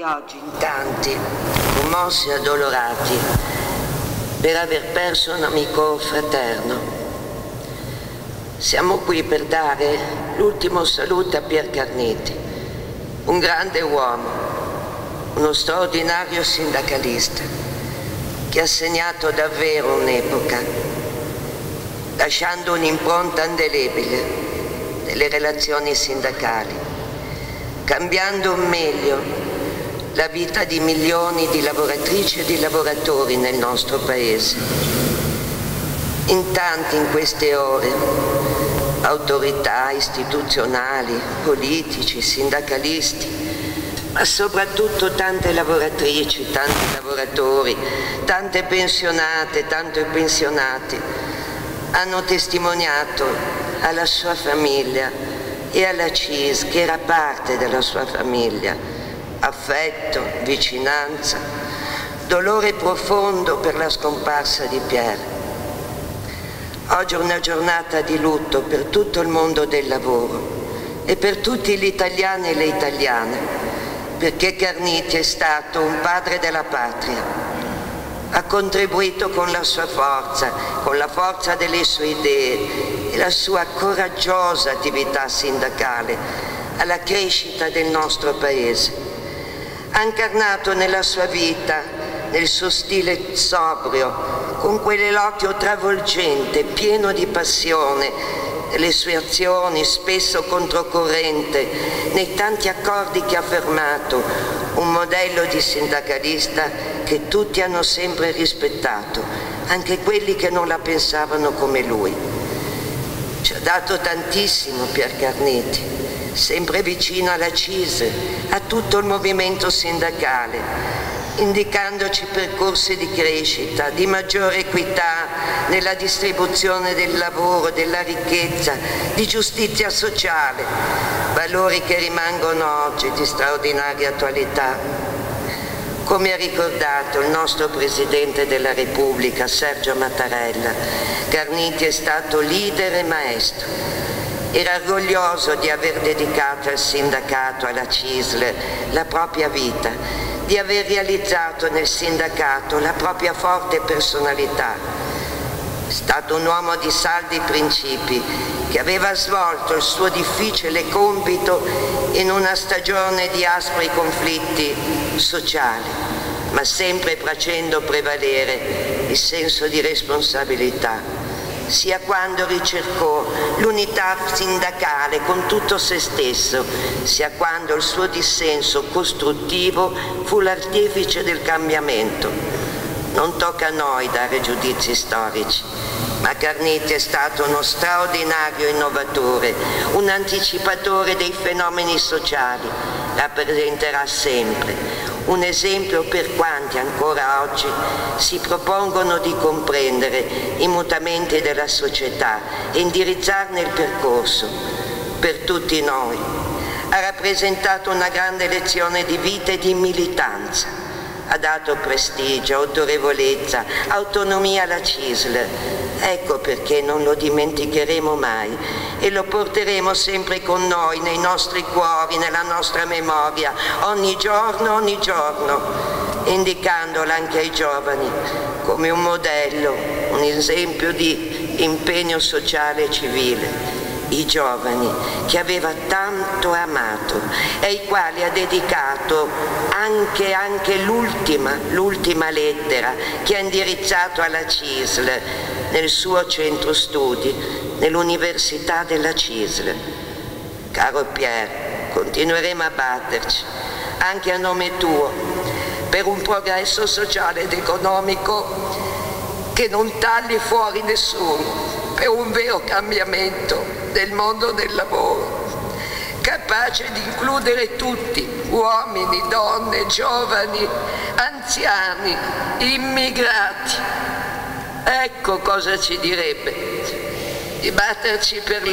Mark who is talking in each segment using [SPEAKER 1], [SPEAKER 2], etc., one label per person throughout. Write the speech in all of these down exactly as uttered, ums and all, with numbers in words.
[SPEAKER 1] qui oggi in tanti, commossi e addolorati, per aver perso un amico fraterno. Siamo qui per dare l'ultimo saluto a Pier Carniti, un grande uomo, uno straordinario sindacalista, che ha segnato davvero un'epoca, lasciando un'impronta indelebile nelle relazioni sindacali, cambiando meglio la vita di milioni di lavoratrici e di lavoratori nel nostro Paese. In tanti in queste ore, autorità istituzionali, politici, sindacalisti, ma soprattutto tante lavoratrici, tanti lavoratori, tante pensionate, tanti pensionati, hanno testimoniato alla sua famiglia e alla C I S, che era parte della sua famiglia, affetto, vicinanza, dolore profondo per la scomparsa di Pier. Oggi è una giornata di lutto per tutto il mondo del lavoro e per tutti gli italiani e le italiane, perché Carniti è stato un padre della patria. Ha contribuito con la sua forza, con la forza delle sue idee e la sua coraggiosa attività sindacale alla crescita del nostro Paese. Ha incarnato nella sua vita, nel suo stile sobrio, con quell'eloquio travolgente, pieno di passione, le sue azioni spesso controcorrente, nei tanti accordi che ha firmato, un modello di sindacalista che tutti hanno sempre rispettato, anche quelli che non la pensavano come lui. Ci ha dato tantissimo Pier Carniti, sempre vicino alla C I S, a tutto il movimento sindacale, indicandoci percorsi di crescita, di maggiore equità nella distribuzione del lavoro, della ricchezza, di giustizia sociale, valori che rimangono oggi di straordinaria attualità. Come ha ricordato il nostro Presidente della Repubblica, Sergio Mattarella, Carniti è stato leader e maestro. Era orgoglioso di aver dedicato al sindacato, alla C I S L, la propria vita, di aver realizzato nel sindacato la propria forte personalità. È stato un uomo di saldi principi che aveva svolto il suo difficile compito in una stagione di aspri conflitti sociali, ma sempre facendo prevalere il senso di responsabilità, sia quando ricercò l'unità sindacale con tutto se stesso, sia quando il suo dissenso costruttivo fu l'artefice del cambiamento. Non tocca a noi dare giudizi storici, ma Carniti è stato uno straordinario innovatore, un anticipatore dei fenomeni sociali, rappresenterà sempre un esempio per quanti ancora oggi si propongono di comprendere i mutamenti della società e indirizzarne il percorso. Per tutti noi ha rappresentato una grande lezione di vita e di militanza. Ha dato prestigio, autorevolezza, autonomia alla C I S L. Ecco perché non lo dimenticheremo mai e lo porteremo sempre con noi, nei nostri cuori, nella nostra memoria, ogni giorno, ogni giorno, indicandolo anche ai giovani come un modello, un esempio di impegno sociale e civile. I giovani che aveva tanto amato e ai quali ha dedicato anche, anche l'ultima, l'ultima lettera che ha indirizzato alla C I S L nel suo centro studi, nell'Università della C I S L. Caro Pier, continueremo a batterci, anche a nome tuo, per un progresso sociale ed economico che non tagli fuori nessuno, per un vero cambiamento del mondo del lavoro, capace di includere tutti, uomini, donne, giovani, anziani, immigrati. Ecco cosa ci direbbe, di batterci per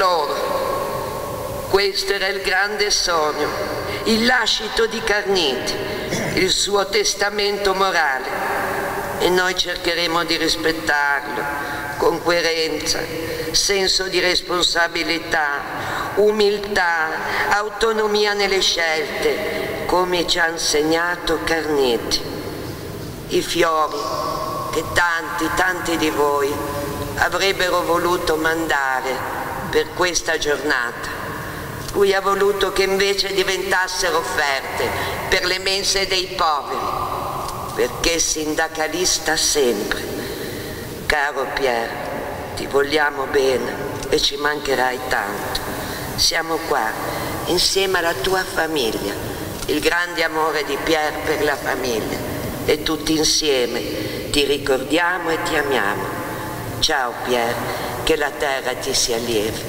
[SPEAKER 1] loro. Questo era il grande sogno, il lascito di Carniti, il suo testamento morale, e noi cercheremo di rispettarlo con coerenza, senso di responsabilità, umiltà, autonomia nelle scelte, come ci ha insegnato Carnetti, i fiori che tanti, tanti di voi avrebbero voluto mandare per questa giornata. Lui ha voluto che invece diventassero offerte per le mense dei poveri, perché è sindacalista sempre. Caro Pier, ti vogliamo bene e ci mancherai tanto. Siamo qua, insieme alla tua famiglia, il grande amore di Pier per la famiglia, e tutti insieme ti ricordiamo e ti amiamo. Ciao Pier, che la terra ti sia lieve.